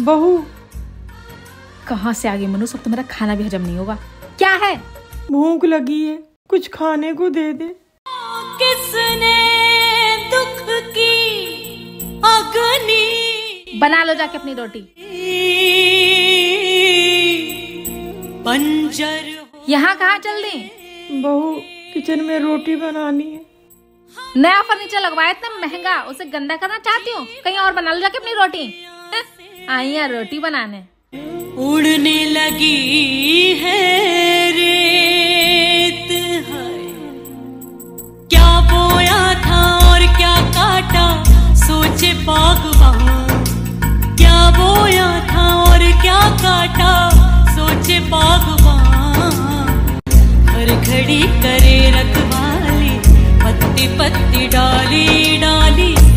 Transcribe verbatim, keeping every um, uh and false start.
बहू। कहाँ से आ गई मनु, सब तो मेरा खाना भी हजम नहीं होगा। क्या है? भूख लगी है, कुछ खाने को दे दे। किसने दुख की अग्नि बना लो जाके अपनी रोटी। बंजर यहाँ कहाँ चल दी? बहू किचन में रोटी बनानी है। नया फर्नीचर लगवाया इतना महंगा, उसे गंदा करना चाहती हूँ? कहीं और बना लो जाके अपनी रोटी। आई यहाँ रोटी बनाने। उड़ने लगी है रेत है, क्या बोया था और क्या काटा सोचे बागबान, क्या बोया था और क्या काटा सोचे बागबान। हर घड़ी करे रखवाली, पत्ती पत्ती डाली डाली